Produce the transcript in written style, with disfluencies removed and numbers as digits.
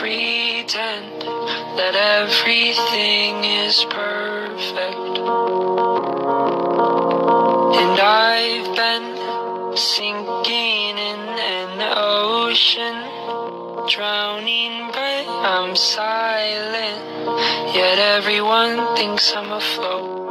pretend that everything is perfect. And I've been sinking in an ocean, drowning but I'm silent, yet everyone thinks I'm afloat.